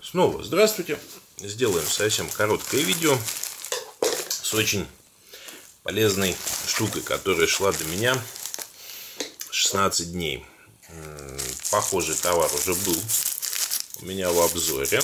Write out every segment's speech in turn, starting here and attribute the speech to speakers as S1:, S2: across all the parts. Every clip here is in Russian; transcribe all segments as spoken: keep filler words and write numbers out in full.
S1: Снова здравствуйте. Сделаем совсем короткое видео с очень полезной штукой, которая шла до меня шестнадцать дней. Похожий товар уже был у меня в обзоре,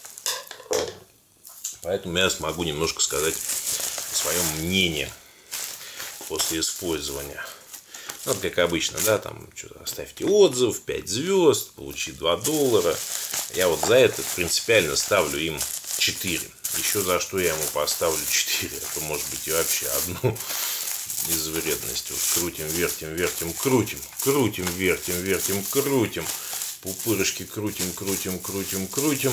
S1: поэтому я смогу немножко сказать о своем мнении после использования. Ну, как обычно, да, там что-то оставьте отзыв, пять звезд, получи два доллара. Я вот за это принципиально ставлю им четыре. Еще за что я ему поставлю четыре. Это может быть и вообще одну из вредностей. Вот крутим, вертим, вертим, крутим. Крутим, вертим, вертим, крутим. Пупырышки крутим, крутим, крутим, крутим.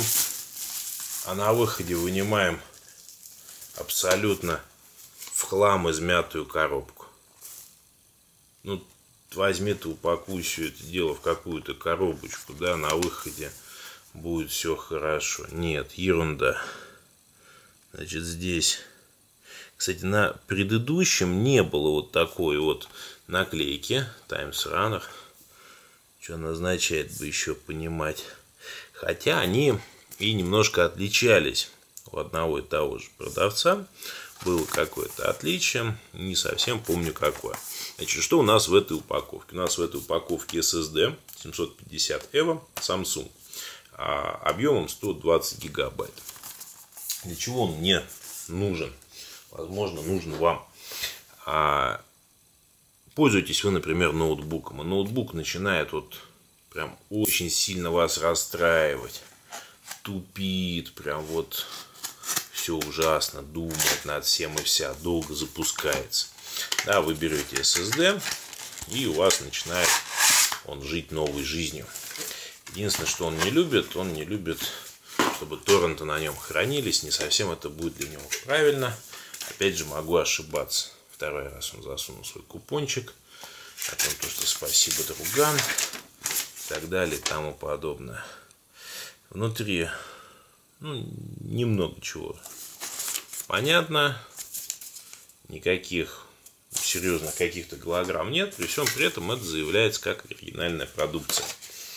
S1: А на выходе вынимаем абсолютно в хлам измятую коробку. Ну, возьми ты, упакуй все это дело в какую-то коробочку, да, на выходе будет все хорошо. Нет, ерунда. Значит, здесь, кстати, на предыдущем не было вот такой вот наклейки Times Runner. Что она означает, бы еще понимать. Хотя они и немножко отличались у одного и того же продавца. Было какое-то отличие, не совсем помню какое. Значит, что у нас в этой упаковке? У нас в этой упаковке эс эс ди семьсот пятьдесят эво Samsung а объемом сто двадцать гигабайт. Для чего он мне нужен? Возможно, нужен вам. А пользуетесь вы, например, ноутбуком, и ноутбук начинает вот прям очень сильно вас расстраивать, тупит, прям вот все ужасно, думает над всем и вся, долго запускается. Да, вы берете эс эс ди, и у вас начинает он жить новой жизнью. Единственное, что он не любит, он не любит, чтобы торренты на нем хранились. Не совсем это будет для него правильно. Опять же, могу ошибаться. Второй раз он засунул свой купончик. О том, что спасибо, друган. И так далее, и тому подобное. Внутри, ну, немного чего понятно. Никаких серьезных каких-то голограмм нет. При всем при этом это заявляется как оригинальная продукция.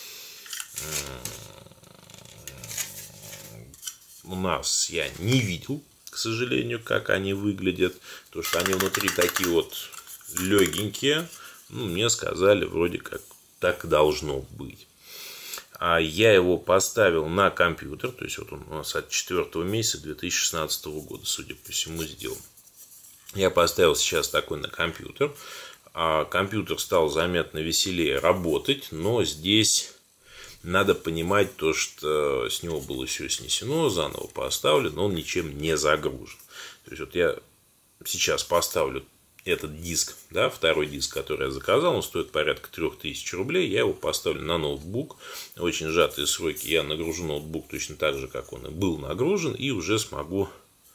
S1: У нас я не видел, к сожалению, как они выглядят. То, что они внутри такие вот легенькие. Ну, мне сказали, вроде как так должно быть. А я его поставил на компьютер. То есть вот он у нас от четвёртого месяца две тысячи шестнадцатого года, судя по всему, сделан. Я поставил сейчас такой на компьютер. А компьютер стал заметно веселее работать. Но здесь надо понимать то, что с него было все снесено, заново поставлено, он ничем не загружен. То есть вот я сейчас поставлю этот диск, да, второй диск, который я заказал, он стоит порядка трех тысяч рублей. Я его поставлю на ноутбук. Очень сжатые сроки. Я нагружу ноутбук точно так же, как он и был нагружен. И уже смогу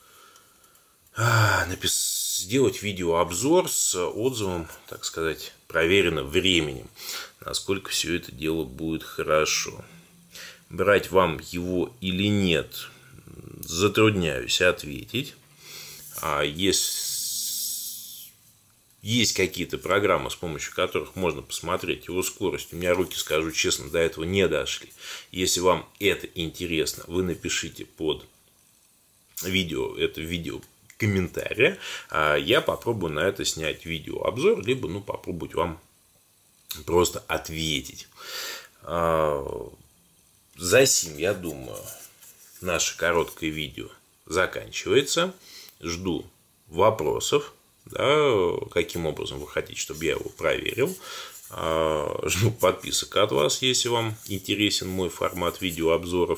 S1: а, написать, сделать видеообзор с отзывом, так сказать, проверенным временем. Насколько все это дело будет хорошо. Брать вам его или нет, затрудняюсь ответить. А есть, есть какие-то программы, с помощью которых можно посмотреть его скорость. У меня руки, скажу честно, до этого не дошли. Если вам это интересно, вы напишите под видео, это видео, комментария. Я попробую на это снять видеообзор, либо ну, попробовать вам просто ответить. Засим, я думаю, наше короткое видео заканчивается. Жду вопросов, да, каким образом вы хотите, чтобы я его проверил. Жду подписок от вас, если вам интересен мой формат видеообзоров.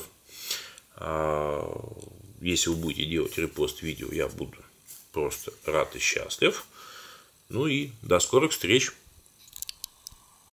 S1: Если вы будете делать репост видео, я буду просто рад и счастлив. Ну и до скорых встреч!